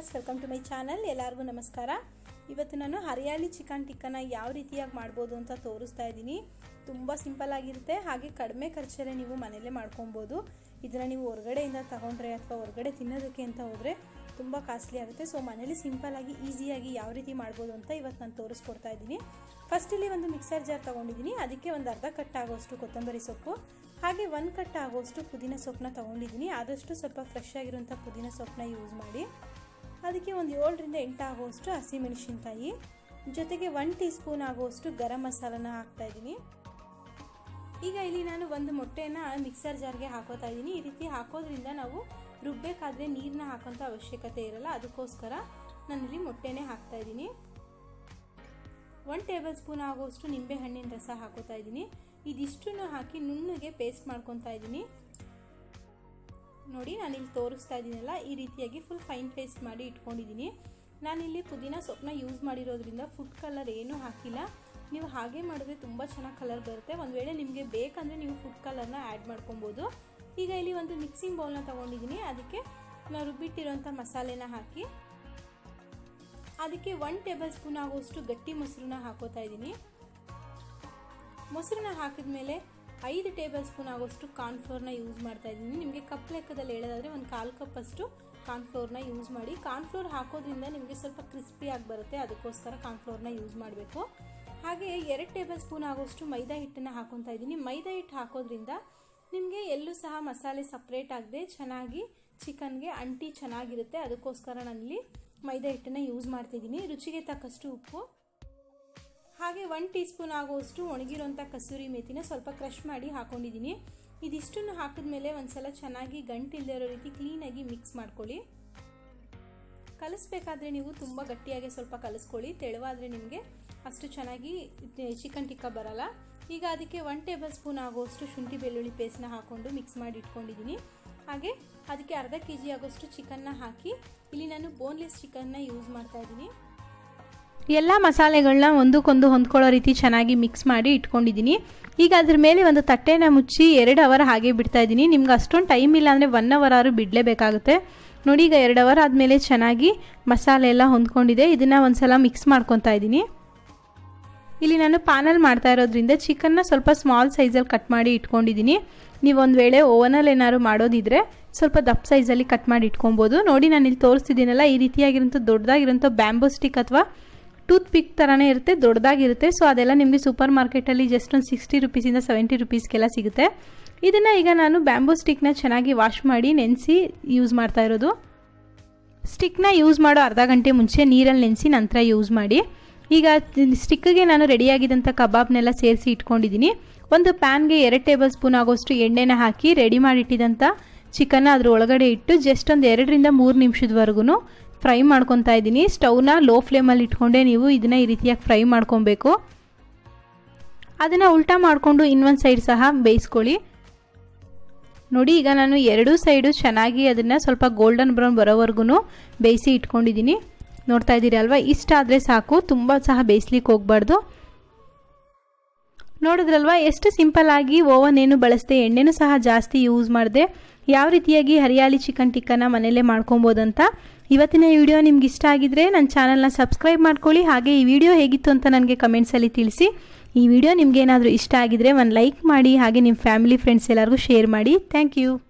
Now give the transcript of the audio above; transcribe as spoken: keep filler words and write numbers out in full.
Viewers, welcome to my channel. ಎಲ್ಲರಿಗೂ ನಮಸ್ಕಾರ. ಇವತ್ತು ನಾನು ಹರಿಯಾಳಿ ಚಿಕನ್ ಟಿಕ್ಕನ ಯಾವ ರೀತಿಯಾಗಿ ಮಾಡ್ಬೋದು ಅಂತ ತೋರಿಸ್ತಾ ಇದ್ದೀನಿ. ತುಂಬ ಸಿಂಪಲ್ ಆಗಿರುತ್ತೆ, ಹಾಗೆ ಕಡಿಮೆ ಖರ್ಚಲ್ಲೇ ನೀವು ಮನೆಯಲ್ಲೇ ಮಾಡ್ಕೊಬೋದು. ಇದನ್ನು ನೀವು ಹೊರಗಡೆಯಿಂದ ತಗೊಂಡ್ರೆ ಅಥವಾ ಹೊರಗಡೆ ತಿನ್ನೋದಕ್ಕೆ ಅಂತ ಹೋದರೆ ತುಂಬ ಕಾಸ್ಟ್ಲಿ ಆಗುತ್ತೆ. ಸೊ ಮನೇಲಿ ಸಿಂಪಲ್ಲಾಗಿ ಈಸಿಯಾಗಿ ಯಾವ ರೀತಿ ಮಾಡ್ಬೋದು ಅಂತ ಇವತ್ತು ನಾನು ತೋರಿಸ್ಕೊಡ್ತಾ ಇದ್ದೀನಿ. ಫಸ್ಟ್ ಇಲ್ಲಿ ಒಂದು ಮಿಕ್ಸರ್ ಜಾರ್ ತೊಗೊಂಡಿದ್ದೀನಿ. ಅದಕ್ಕೆ ಒಂದು ಅರ್ಧ ಕಟ್ ಆಗೋಷ್ಟು ಕೊತ್ತಂಬರಿ ಸೊಪ್ಪು, ಹಾಗೆ ಒಂದು ಕಟ್ ಆಗೋಷ್ಟು ಪುದೀನ ಸೊಪ್ಪನ್ನ ತೊಗೊಂಡಿದ್ದೀನಿ. ಆದಷ್ಟು ಸ್ವಲ್ಪ ಫ್ರೆಶ್ ಆಗಿರುವಂಥ ಪುದೀನ ಸೊಪ್ಪನ್ನ ಯೂಸ್ ಮಾಡಿ. ಅದಕ್ಕೆ ಒಂದು ಏಳರಿಂದ ಎಂಟು ಆಗೋಷ್ಟು ಹಸಿಮೆಣಸಿನ್ಕಾಯಿ, ಜೊತೆಗೆ ಒನ್ ಟೀ ಸ್ಪೂನ್ ಆಗೋಷ್ಟು ಗರಂ ಮಸಾಲನ ಹಾಕ್ತಾಯಿದ್ದೀನಿ. ಈಗ ಇಲ್ಲಿ ನಾನು ಒಂದು ಮೊಟ್ಟೆನ ಮಿಕ್ಸರ್ ಜಾರ್ಗೆ ಹಾಕೋತಾ ಇದ್ದೀನಿ. ಈ ರೀತಿ ಹಾಕೋದ್ರಿಂದ ನಾವು ರುಬ್ಬಬೇಕಾದ್ರೆ ನೀರನ್ನ ಹಾಕೋಂಥ ಅವಶ್ಯಕತೆ ಇರಲ್ಲ, ಅದಕ್ಕೋಸ್ಕರ ನಾನಿಲ್ಲಿ ಮೊಟ್ಟೆನೇ ಹಾಕ್ತಾಯಿದ್ದೀನಿ. ಒನ್ ಟೇಬಲ್ ಸ್ಪೂನ್ ಆಗೋಷ್ಟು ನಿಂಬೆ ಹಣ್ಣಿನ ರಸ ಹಾಕೋತಾ ಇದ್ದೀನಿ. ಇದಿಷ್ಟನ್ನು ಹಾಕಿ ನುಣ್ಣಗೆ ಪೇಸ್ಟ್ ಮಾಡ್ಕೊತಾ ಇದ್ದೀನಿ. ನೋಡಿ, ನಾನಿಲ್ಲಿ ತೋರಿಸ್ತಾ ಇದ್ದೀನಲ್ಲ, ಈ ರೀತಿಯಾಗಿ ಫುಲ್ ಫೈನ್ ಪೇಸ್ಟ್ ಮಾಡಿ ಇಟ್ಕೊಂಡಿದ್ದೀನಿ. ನಾನಿಲ್ಲಿ ಪುದೀನ ಸೊಪ್ಪನ್ನ ಯೂಸ್ ಮಾಡಿರೋದ್ರಿಂದ ಫುಡ್ ಕಲರ್ ಏನೂ ಹಾಕಿಲ್ಲ. ನೀವು ಹಾಗೆ ಮಾಡಿದ್ರೆ ತುಂಬ ಚೆನ್ನಾಗಿ ಕಲರ್ ಬರುತ್ತೆ. ಒಂದು ವೇಳೆ ನಿಮಗೆ ಬೇಕಂದರೆ ನೀವು ಫುಡ್ ಕಲರ್ನ ಆ್ಯಡ್ ಮಾಡ್ಕೊಬೋದು. ಈಗ ಇಲ್ಲಿ ಒಂದು ಮಿಕ್ಸಿಂಗ್ ಬೌಲ್ನ ತೊಗೊಂಡಿದ್ದೀನಿ. ಅದಕ್ಕೆ ನಾವು ರುಬ್ಬಿಟ್ಟಿರೋಂಥ ಮಸಾಲೆನ ಹಾಕಿ ಅದಕ್ಕೆ ಒನ್ ಟೇಬಲ್ ಸ್ಪೂನ್ ಆಗೋಷ್ಟು ಗಟ್ಟಿ ಮೊಸರನ್ನ ಹಾಕೋತಾ ಇದ್ದೀನಿ. ಮೊಸರನ್ನ ಹಾಕಿದ ಮೇಲೆ ಐದು ಟೇಬಲ್ ಸ್ಪೂನ್ ಆಗೋಷ್ಟು ಕಾರ್ನ್ಫ್ಲೋರ್ನ ಯೂಸ್ ಮಾಡ್ತಾ ಇದ್ದೀನಿ. ನಿಮಗೆ ಕಪ್ ಲೆಕ್ಕದಲ್ಲಿ ಹೇಳೋದಾದರೆ ಒಂದು ಕಾಲು ಕಪ್ಪಷ್ಟು ಕಾರ್ನ್ಫ್ಲೋರ್ನ ಯೂಸ್ ಮಾಡಿ. ಕಾರ್ನ್ಫ್ಲೋರ್ ಹಾಕೋದ್ರಿಂದ ನಿಮಗೆ ಸ್ವಲ್ಪ ಕ್ರಿಸ್ಪಿಯಾಗಿ ಬರುತ್ತೆ, ಅದಕ್ಕೋಸ್ಕರ ಕಾರ್ನ್ಫ್ಲೋರ್ನ ಯೂಸ್ ಮಾಡಬೇಕು. ಹಾಗೆ ಎರಡು ಟೇಬಲ್ ಸ್ಪೂನ್ ಆಗೋಷ್ಟು ಮೈದಾ ಹಿಟ್ಟನ್ನು ಹಾಕೊತಾ ಇದ್ದೀನಿ. ಮೈದಾ ಹಿಟ್ಟು ಹಾಕೋದ್ರಿಂದ ನಿಮಗೆ ಎಲ್ಲೂ ಸಹ ಮಸಾಲೆ ಸಪ್ರೇಟ್ ಆಗದೆ ಚೆನ್ನಾಗಿ ಚಿಕನ್ಗೆ ಅಂಟಿ ಚೆನ್ನಾಗಿರುತ್ತೆ, ಅದಕ್ಕೋಸ್ಕರ ನಾನಿಲ್ಲಿ ಮೈದಾ ಹಿಟ್ಟನ್ನು ಯೂಸ್ ಮಾಡ್ತಿದ್ದೀನಿ. ರುಚಿಗೆ ತಕ್ಕಷ್ಟು ಉಪ್ಪು, ಹಾಗೆ ಒನ್ ಟೀ ಸ್ಪೂನ್ ಆಗೋಷ್ಟು ಒಣಗಿರೋಂಥ ಕಸೂರಿ ಮೇಥಿನ ಸ್ವಲ್ಪ ಕ್ರಷ್ ಮಾಡಿ ಹಾಕೊಂಡಿದ್ದೀನಿ. ಇದಿಷ್ಟನ್ನು ಹಾಕಿದ್ಮೇಲೆ ಒಂದ್ಸಲ ಚೆನ್ನಾಗಿ ಗಂಟಿಲ್ಲದೆ ಇರೋ ರೀತಿ ಕ್ಲೀನಾಗಿ ಮಿಕ್ಸ್ ಮಾಡ್ಕೊಳ್ಳಿ. ಕಲಿಸ್ಬೇಕಾದ್ರೆ ನೀವು ತುಂಬ ಗಟ್ಟಿಯಾಗಿ ಸ್ವಲ್ಪ ಕಲಿಸ್ಕೊಳ್ಳಿ, ತೆಳುವಾದರೆ ನಿಮಗೆ ಅಷ್ಟು ಚೆನ್ನಾಗಿ ಚಿಕನ್ ಟಿಕ್ಕ ಬರಲ್ಲ. ಈಗ ಅದಕ್ಕೆ ಒನ್ ಟೇಬಲ್ ಸ್ಪೂನ್ ಆಗೋಷ್ಟು ಶುಂಠಿ ಬೆಳ್ಳುಳ್ಳಿ ಪೇಸ್ಟ್ನ ಹಾಕ್ಕೊಂಡು ಮಿಕ್ಸ್ ಮಾಡಿ ಇಟ್ಕೊಂಡಿದ್ದೀನಿ. ಹಾಗೆ ಅದಕ್ಕೆ ಅರ್ಧ ಕೆ ಜಿ ಆಗೋಷ್ಟು ಚಿಕನ್ನ ಹಾಕಿ ಇಲ್ಲಿ ನಾನು ಬೋನ್ಲೆಸ್ ಚಿಕನ್ನ ಯೂಸ್ ಮಾಡ್ತಾ ಇದ್ದೀನಿ. ಎಲ್ಲ ಮಸಾಲೆಗಳನ್ನ ಒಂದಕ್ಕೊಂದು ಹೊಂದ್ಕೊಳ್ಳೋ ರೀತಿ ಚೆನ್ನಾಗಿ ಮಿಕ್ಸ್ ಮಾಡಿ ಇಟ್ಕೊಂಡಿದ್ದೀನಿ. ಈಗ ಅದ್ರ ಮೇಲೆ ಒಂದು ತಟ್ಟೆನ ಮುಚ್ಚಿ ಎರಡು ಅವರ್ ಹಾಗೆ ಬಿಡ್ತಾ ಇದ್ದೀನಿ. ನಿಮ್ಗೆ ಅಷ್ಟೊಂದು ಟೈಮ್ ಇಲ್ಲ ಅಂದರೆ ಒನ್ ಅವರ್ ಆದ್ರೂ ಬಿಡಲೇಬೇಕಾಗುತ್ತೆ. ನೋಡಿ, ಈಗ ಎರಡು ಅವರ್ ಆದಮೇಲೆ ಚೆನ್ನಾಗಿ ಮಸಾಲೆ ಎಲ್ಲ ಹೊಂದ್ಕೊಂಡಿದೆ. ಇದನ್ನು ಒಂದ್ಸಲ ಮಿಕ್ಸ್ ಮಾಡ್ಕೊತಾ ಇದ್ದೀನಿ. ಇಲ್ಲಿ ನಾನು ಪ್ಯಾನಲ್ಲಿ ಮಾಡ್ತಾ ಇರೋದ್ರಿಂದ ಚಿಕನ್ನ ಸ್ವಲ್ಪ ಸ್ಮಾಲ್ ಸೈಜಲ್ಲಿ ಕಟ್ ಮಾಡಿ ಇಟ್ಕೊಂಡಿದ್ದೀನಿ. ನೀವು ಒಂದು ವೇಳೆ ಓವನಲ್ಲಿ ಏನಾದ್ರು ಮಾಡೋದಿದ್ರೆ ಸ್ವಲ್ಪ ದಪ್ಪ ಸೈಜಲ್ಲಿ ಕಟ್ ಮಾಡಿ ಇಟ್ಕೊಬೋದು. ನೋಡಿ, ನಾನು ಇಲ್ಲಿ ತೋರಿಸ್ತಿದ್ದೀನಲ್ಲ, ಈ ರೀತಿಯಾಗಿರೋಂಥ ದೊಡ್ಡದಾಗಿರೋಂಥ ಬ್ಯಾಂಬೂ ಸ್ಟಿಕ್ ಅಥವಾ ಟೂತ್ ಪಿಕ್ ಥರನೇ ಇರುತ್ತೆ, ದೊಡ್ಡದಾಗಿರುತ್ತೆ. ಸೊ ಅದೆಲ್ಲ ನಿಮಗೆ ಸೂಪರ್ ಮಾರ್ಕೆಟಲ್ಲಿ ಜಸ್ಟ್ ಒಂದು ಸಿಕ್ಸ್ಟಿ ರುಪೀಸಿಂದ ಸೆವೆಂಟಿ ರುಪೀಸ್ಗೆಲ್ಲ ಸಿಗುತ್ತೆ. ಇದನ್ನು ಈಗ ನಾನು ಬ್ಯಾಂಬೂ ಸ್ಟಿಕ್ನ ಚೆನ್ನಾಗಿ ವಾಶ್ ಮಾಡಿ ನೆನೆಸಿ ಯೂಸ್ ಮಾಡ್ತಾ ಇರೋದು. ಸ್ಟಿಕ್ನ ಯೂಸ್ ಮಾಡೋ ಅರ್ಧ ಗಂಟೆ ಮುಂಚೆ ನೀರಲ್ಲಿ ನೆನೆಸಿ ನಂತರ ಯೂಸ್ ಮಾಡಿ. ಈಗ ಸ್ಟಿಕ್ಗೆ ನಾನು ರೆಡಿಯಾಗಿದ್ದಂಥ ಕಬಾಬ್ನೆಲ್ಲ ಸೇರಿಸಿ ಇಟ್ಕೊಂಡಿದ್ದೀನಿ. ಒಂದು ಪ್ಯಾನ್ಗೆ ಎರಡು ಟೇಬಲ್ ಸ್ಪೂನ್ ಆಗೋಷ್ಟು ಎಣ್ಣೆನ ಹಾಕಿ ರೆಡಿ ಮಾಡಿಟ್ಟಿದ್ದಂಥ ಚಿಕನ್ನ ಅದ್ರ ಒಳಗಡೆ ಇಟ್ಟು ಜಸ್ಟ್ ಒಂದು ಎರಡರಿಂದ ಮೂರು ನಿಮಿಷದವರೆಗೂ ಫ್ರೈ ಮಾಡ್ಕೊತಾ ಇದ್ದೀನಿ. ಸ್ಟವ್ನ ಲೋ ಫ್ಲೇಮಲ್ಲಿ ಇಟ್ಕೊಂಡೆ ನೀವು ಇದನ್ನು ಈ ರೀತಿಯಾಗಿ ಫ್ರೈ ಮಾಡ್ಕೊಬೇಕು. ಅದನ್ನು ಉಲ್ಟಾ ಮಾಡಿಕೊಂಡು ಇನ್ನೊಂದು ಸೈಡ್ ಸಹ ಬೇಯಿಸ್ಕೊಳ್ಳಿ. ನೋಡಿ, ಈಗ ನಾನು ಎರಡೂ ಸೈಡು ಚೆನ್ನಾಗಿ ಅದನ್ನು ಸ್ವಲ್ಪ ಗೋಲ್ಡನ್ ಬ್ರೌನ್ ಬರೋವರೆಗೂ ಬೇಯಿಸಿ ಇಟ್ಕೊಂಡಿದ್ದೀನಿ. ನೋಡ್ತಾ ಇದ್ದೀರಿ ಅಲ್ವಾ, ಇಷ್ಟಾದರೆ ಸಾಕು, ತುಂಬ ಸಹ ಬೇಯಿಸ್ಲಿಕ್ಕೆ ಹೋಗಬಾರ್ದು. ನೋಡಿದ್ರಲ್ವಾ ಎಷ್ಟು ಸಿಂಪಲ್ ಆಗಿ ಓವನ್ ಏನು ಬಳಸದೆ ಎಣ್ಣೆನೂ ಸಹ ಜಾಸ್ತಿ ಯೂಸ್ ಮಾಡಿದೆ ಯಾವ ರೀತಿಯಾಗಿ ಹರಿಯಾಳಿ ಚಿಕನ್ ಟಿಕ್ಕನ ಮನೆಯಲ್ಲೇ ಮಾಡ್ಕೊಬೋದಂತ. ಇವತ್ತಿನ ಈ ವಿಡಿಯೋ ನಿಮ್ಗೆ ಇಷ್ಟ ಆಗಿದ್ರೆ ನನ್ನ ಚಾನಲ್ನ ಸಬ್ಸ್ಕ್ರೈಬ್ ಮಾಡ್ಕೊಳ್ಳಿ. ಹಾಗೆ ಈ ವಿಡಿಯೋ ಹೇಗಿತ್ತು ಅಂತ ನನಗೆ ಕಮೆಂಟ್ಸಲ್ಲಿ ತಿಳಿಸಿ. ಈ ವಿಡಿಯೋ ನಿಮ್ಗೆ ಏನಾದರೂ ಇಷ್ಟ ಆಗಿದ್ರೆ ಒಂದು ಲೈಕ್ ಮಾಡಿ, ಹಾಗೆ ನಿಮ್ಮ ಫ್ಯಾಮಿಲಿ ಫ್ರೆಂಡ್ಸ್ ಎಲ್ಲರಿಗೂ ಶೇರ್ ಮಾಡಿ. Thank you.